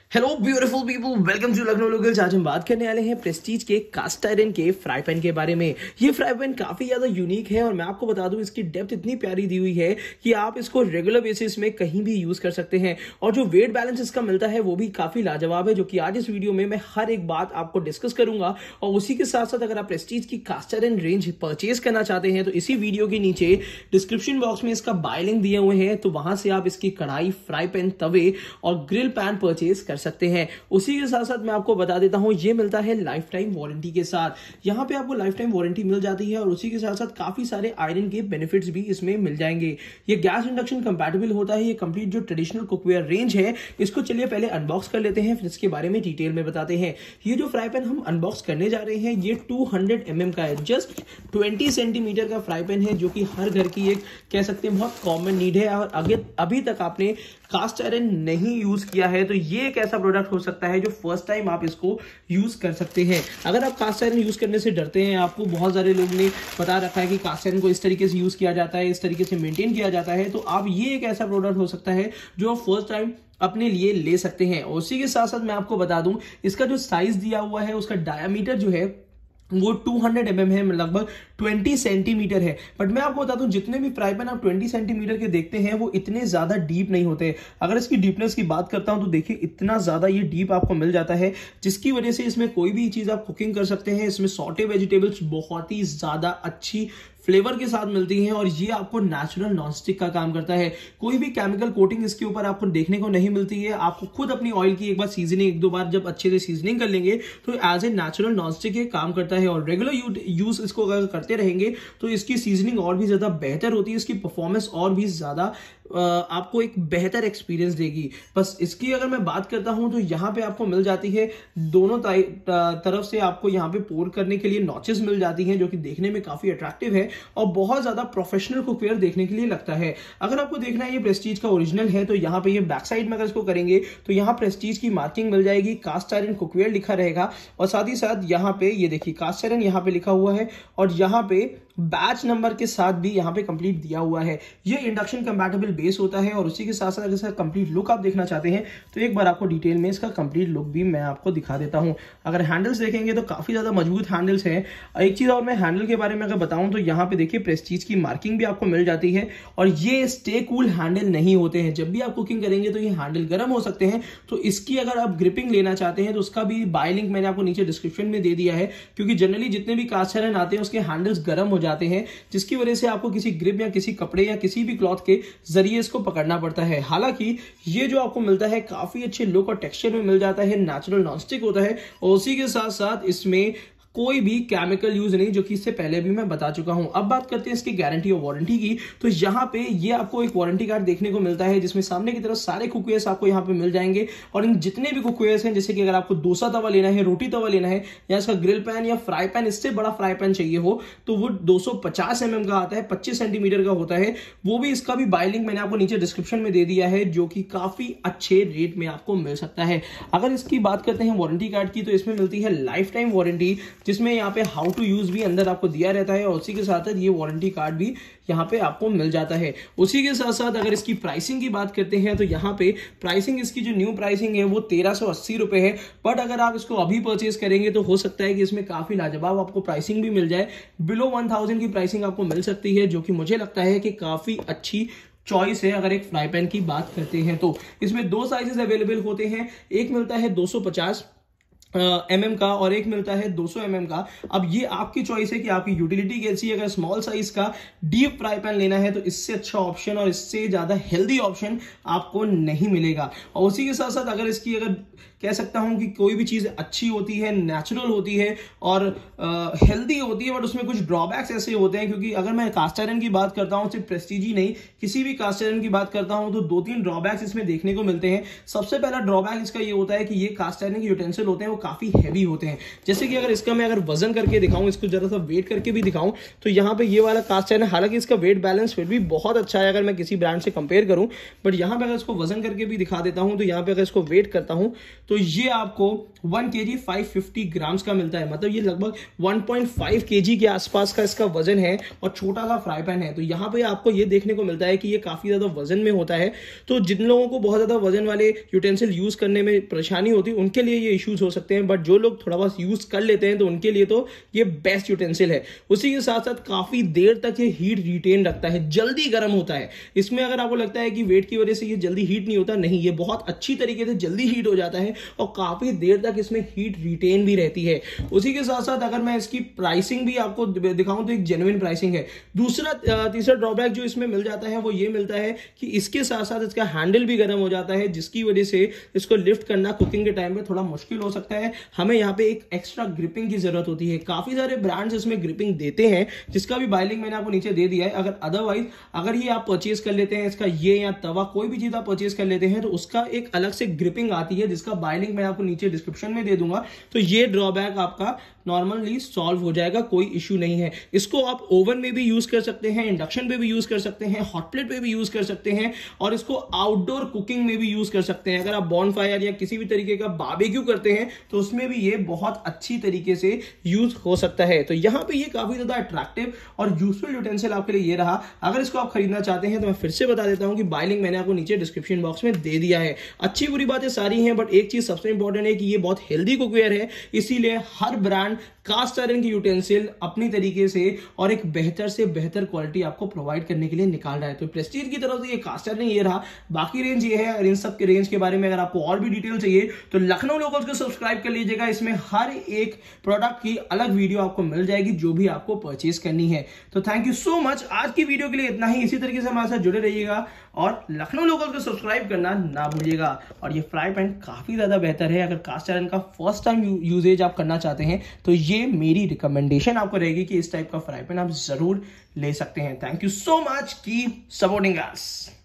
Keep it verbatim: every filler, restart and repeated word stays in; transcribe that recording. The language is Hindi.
Hello beautiful people, welcome to Lucknow locals. आज हम बात करने वाले हैं प्रेस्टीज के कास्ट आयरन के फ्राई पैन के बारे में। ये फ्राई पैन काफी ज्यादा यूनिक है और मैं आपको बता दूं इसकी डेप्थ इतनी प्यारी दी हुई है कि आप इसको रेगुलर बेसिस में कहीं भी यूज कर सकते हैं और जो वेट बैलेंस इसका मिलता है वो भी काफी लाजवाब है, जो कि आज इस वीडियो में मैं हर एक बात आपको डिस्कस करूंगा। और उसी के साथ साथ अगर आप प्रेस्टीज की कास्ट आयरन रेंज परचेज करना चाहते हैं तो इसी वीडियो के नीचे डिस्क्रिप्शन बॉक्स में इसका बाय लिंक दिए हुए हैं, तो वहां से आप इसकी कढ़ाई, फ्राई पैन, तवे और ग्रिल पैन परचेज कर सकते हैं। उसी के साथ साथ मैं आपको बता देता हूं ये मिलता है लाइफ टाइम वारंटी के साथ। यहां पे आपको लाइफ टाइम वारंटी मिल जाती है और उसी के साथ साथ काफी सारे आयरन के बेनिफिट्स भी इसमें मिल जाएंगे। ये गैस इंडक्शन कंपैटिबल होता है। ये कंप्लीट जो ट्रेडिशनल कुकवेयर रेंज है इसको चलिए पहले अनबॉक्स कर लेते हैं, फिर इसके बारे में डिटेल में बताते हैं। ये जो फ्राई पैन हम अनबॉक्स करने जा रहे हैं ये टू हंड्रेड एम एम का है, जस्ट ट्वेंटी सेंटीमीटर का फ्राई पैन है, जो कि हर घर की एक कह सकते हैं बहुत कॉमन नीड है। और अगर अभी तक आपने कास्ट आयरन नहीं यूज किया है तो ये एक ऐसा प्रोडक्ट हो सकता है जो फर्स्ट टाइम आप इसको यूज कर सकते हैं। अगर आप कास्ट आयरन यूज करने से डरते हैं, आपको बहुत सारे लोग ने बता रखा है कि कास्ट आयरन को इस तरीके से यूज किया जाता है, इस तरीके से मेंटेन किया जाता है, तो आप ये एक ऐसा प्रोडक्ट हो सकता है जो फर्स्ट टाइम अपने लिए ले सकते हैं। और उसी के साथ साथ मैं आपको बता दूं इसका जो साइज दिया हुआ है उसका डायामीटर जो है वो टू हंड्रेड एम एम है, लगभग ट्वेंटी सेंटीमीटर है। बट मैं आपको बता दूं जितने भी फ्राई पैन आप ट्वेंटी सेंटीमीटर के देखते हैं वो इतने ज्यादा डीप नहीं होते। अगर इसकी डीपनेस की बात करता हूं तो देखिए इतना ज्यादा ये डीप आपको मिल जाता है, जिसकी वजह से इसमें कोई भी चीज आप कुकिंग कर सकते हैं। इसमें सॉटे वेजिटेबल्स बहुत ही ज्यादा अच्छी फ्लेवर के साथ मिलती हैं और ये आपको नेचुरल नॉनस्टिक का काम करता है। कोई भी केमिकल कोटिंग इसके ऊपर आपको देखने को नहीं मिलती है। आपको खुद अपनी ऑयल की एक बार सीजनिंग, एक दो बार जब अच्छे से सीजनिंग कर लेंगे तो एज ए नेचुरल नॉनस्टिक ये काम करता है। और रेगुलर यूज इसको अगर करते रहेंगे तो इसकी सीजनिंग और भी ज्यादा बेहतर होती है, इसकी परफॉर्मेंस और भी ज्यादा आपको एक बेहतर एक्सपीरियंस देगी। बस इसकी अगर मैं बात करता हूं तो यहाँ पे आपको मिल जाती है दोनों तरफ से आपको यहाँ पे पोर करने के लिए नॉचेस मिल जाती हैं, जो कि देखने में काफी अट्रैक्टिव है और बहुत ज्यादा प्रोफेशनल कुकवेयर देखने के लिए लगता है। अगर आपको देखना है ये प्रेस्टीज का ओरिजिनल है तो यहाँ पे ये बैक साइड में अगर इसको करेंगे तो यहाँ प्रेस्टीज की मार्किंग मिल जाएगी, कास्ट आयरन कुकवेयर लिखा रहेगा और साथ ही साथ यहाँ पे ये देखिए कास्ट आयरन यहाँ पे लिखा हुआ है और यहाँ पे बैच नंबर के साथ भी यहाँ पे कंप्लीट दिया हुआ है। ये इंडक्शन कंपैटिबल बेस होता है और उसी के साथ साथ अगर इसका कंप्लीट लुक आप देखना चाहते हैं तो एक बार आपको डिटेल में इसका कंप्लीट लुक भी मैं आपको दिखा देता हूं। अगर हैंडल्स देखेंगे तो काफी ज्यादा मजबूत हैंडल्स हैं। एक चीज और मैं हैंडल के बारे में अगर बताऊं तो यहाँ पे देखिए प्रेस्टीज की मार्किंग भी आपको मिल जाती है और ये स्टे कूल हैंडल नहीं होते हैं। जब भी आप कुकिंग करेंगे तो ये हैंडल गर्म हो सकते हैं, तो इसकी अगर आप ग्रिपिंग लेना चाहते हैं तो उसका भी बाय लिंक मैंने आपको नीचे डिस्क्रिप्शन में दे दिया है, क्योंकि जनरली जितने भी कास्ट आयरन आते हैं उसके हैंडल्स गर्म हो जाते हैं, जिसकी वजह से आपको किसी ग्रिप या किसी कपड़े या किसी भी क्लॉथ के जरिए इसको पकड़ना पड़ता है। हालांकि ये जो आपको मिलता है काफी अच्छे लुक और टेक्सचर में मिल जाता है, नेचुरल नॉनस्टिक होता है और उसी के साथ साथ इसमें कोई भी केमिकल यूज नहीं, जो कि इससे पहले भी मैं बता चुका हूं। अब बात करते हैं इसकी गारंटी और वारंटी की, तो यहाँ पे ये आपको एक वारंटी कार्ड देखने को मिलता है जिसमें सामने की तरफ सारे कुकवेयर्स आपको यहाँ पे मिल जाएंगे और इन जितने भी कुकवेयर्स हैं, जैसे कि अगर आपको डोसा तवा लेना है, रोटी तवा लेना है या इसका ग्रिल पैन या फ्राई पैन, इससे बड़ा फ्राई पैन चाहिए हो तो वो दो सौ पचास एम एम का आता है, पच्चीस सेंटीमीटर का होता है। वो भी इसका भी बाय लिंक मैंने आपको नीचे डिस्क्रिप्शन में दे दिया है, जो कि काफी अच्छे रेट में आपको मिल सकता है। अगर इसकी बात करते हैं वारंटी कार्ड की तो इसमें मिलती है लाइफ टाइम वारंटी, जिसमें यहाँ पे हाउ टू यूज भी अंदर आपको दिया रहता है और उसी के साथ साथ ये वारंटी कार्ड भी यहाँ पे आपको मिल जाता है। उसी के साथ साथ अगर इसकी प्राइसिंग की बात करते हैं तो यहाँ पे प्राइसिंग, इसकी जो न्यू प्राइसिंग है वो तेरह सौ अस्सी रुपए है। बट अगर आप इसको अभी परचेज करेंगे तो हो सकता है कि इसमें काफी लाजवाब आपको प्राइसिंग भी मिल जाए, बिलो वन थाउजेंड की प्राइसिंग आपको मिल सकती है, जो कि मुझे लगता है कि काफी अच्छी चॉइस है। अगर एक फ्राई पैन की बात करते हैं तो इसमें दो साइजेस अवेलेबल होते हैं, एक मिलता है दो सौ पचास एम एम का और एक मिलता है दो सौ एम एम का। अब ये आपकी चॉइस है कि आपकी यूटिलिटी कैसी है। अगर स्मॉल साइज का डीप फ्राई पैन लेना है तो इससे अच्छा ऑप्शन और इससे ज्यादा हेल्दी ऑप्शन आपको नहीं मिलेगा। और उसी के साथ साथ अगर इसकी अगर कह सकता हूं कि कोई भी चीज अच्छी होती है, नेचुरल होती है और हेल्दी होती है, बट उसमें कुछ ड्रॉबैक्स ऐसे होते हैं, क्योंकि अगर मैं कास्ट आयरन की बात करता हूं, सिर्फ प्रेस्टीज ही नहीं किसी भी कास्ट आयरन की बात करता हूं, तो दो तीन ड्रॉबैक्स इसमें देखने को मिलते हैं। सबसे पहला ड्रॉबैक इसका ये होता है कि ये कास्ट आयरन के यूटेंसिल होते हैं वो काफी हैवी होते हैं। जैसे कि अगर इसका मैं अगर वजन करके दिखाऊं, इसको जरा सा वेट करके भी दिखाऊं, तो यहाँ पे ये वाला कास्ट आयरन, हालांकि इसका वेट बैलेंस फिर भी बहुत अच्छा है अगर मैं किसी ब्रांड से कंपेयर करूं, बट यहाँ पे अगर इसको वजन करके भी दिखा देता हूं, तो यहाँ पे अगर इसको वेट करता हूं तो ये आपको one KG five fifty grams का मिलता है। मतलब ये लगभग वन पॉइंट फाइव केजी के आसपास का इसका वजन है और छोटा सा फ्राई पैन है। तो यहाँ पे आपको ये देखने को मिलता है कि ये काफी ज्यादा वजन में होता है। तो जिन लोगों को बहुत ज्यादा वजन वाले यूटेंसिल यूज करने में परेशानी होती है उनके लिए ये इश्यूज हो सकते हैं, बट जो लोग थोड़ा बहुत यूज कर लेते हैं तो उनके लिए तो ये बेस्ट यूटेंसिल है। उसी के साथ साथ काफी देर तक ये हीट रिटेन रखता है, जल्दी गर्म होता है। इसमें अगर आपको लगता है कि वेट की वजह से ये जल्दी हीट नहीं होता, नहीं, ये बहुत अच्छी तरीके से जल्दी हीट हो जाता है और काफी देर तक इसमें हीट रिटेन भी रहती है। उसी के साथ साथ अगर मैं इसकी प्राइसिंग भी आपको दिखाऊं तो एक जेन्युइन प्राइसिंग है। दूसरा तीसरा ड्रॉबैक जो इसमें मिल जाता है वो ये मिलता है कि इसके साथ साथ इसका हैंडल भी गर्म हो जाता है, जिसकी वजह से इसको लिफ्ट करना कुकिंग के टाइम में थोड़ा मुश्किल हो सकता है। हमें यहाँ पे एक एक्स्ट्रा ग्रिपिंग की जरूरत होती है। काफी सारे ब्रांड्स इसमें ग्रिपिंग देते हैं, जिसका भी बाय लिंक मैंने आपको नीचे दे दिया है। अगर अदरवाइज अगर ये आप परचेज कर लेते हैं, इसका ये या तवा कोई भी चीज आप परचेज कर लेते हैं, तो उसका एक अलग से ग्रिपिंग आती है, जिसका बाय लिंक मैं आपको नीचे डिस्क्रिप्शन में दे दूंगा। तो ये ड्रॉबैक आपका नॉर्मली सॉल्व हो जाएगा, कोई इश्यू नहीं है। इसको आप ओवन में भी यूज कर सकते हैं, इंडक्शन पे भी यूज कर सकते हैं, हॉट प्लेट पे भी यूज कर सकते हैं और इसको आउटडोर कुकिंग में भी यूज कर सकते हैं। अगर आप बॉनफायर या किसी भी तरीके का बारबेक्यू करते हैं तो उसमें भी ये बहुत अच्छी तरीके से यूज हो सकता है। तो यहां पे ये काफी ज्यादा अट्रैक्टिव और यूजफुल यूटेंसिल आपके लिए ये रहा। अगर इसको आप खरीदना चाहते हैं तो मैं फिर से बता देता हूं कि बाय लिंक मैंने आपको नीचे डिस्क्रिप्शन बॉक्स में दे दिया है। अच्छी बुरी बातें सारी हैं, बट एक चीज सबसे इंपॉर्टेंट है कि ये बहुत हेल्दी कुकवेयर है, इसीलिए हर ब्रांड कास्ट आयरन की यूटेंसिल अपनी तरीके से और एक बेहतर से बेहतर क्वालिटी आपको प्रोवाइड करने के लिए निकाल रहा है। तो प्रेस्टीज की तरफ से ये कास्ट आयरन ये रहा, बाकी रेंज ये है। और इन सब के रेंज के बारे में अगर आपको और भी डिटेल चाहिए तो लखनऊ लोकल्स को सब्सक्राइब कर लीजिएगा। इसमें हर एक प्रोडक्ट की अलग वीडियो आपको मिल जाएगी जो भी आपको परचेज करनी है। तो थैंक यू सो मच, आज की वीडियो के लिए इतना ही। इसी तरीके से हमारे साथ जुड़े रहिएगा और लखनऊ लोकल्स को सब्सक्राइब करना ना भूलिएगा। और ये फ्राई पैन काफी ज्यादा बेहतर है। अगर कास्ट आयरन का फर्स्ट टाइम यूजेज आप करना चाहते हैं तो ये मेरी रिकमेंडेशन आपको रहेगी कि इस टाइप का फ्राई पैन आप जरूर ले सकते हैं। Thank you so much, keep supporting us.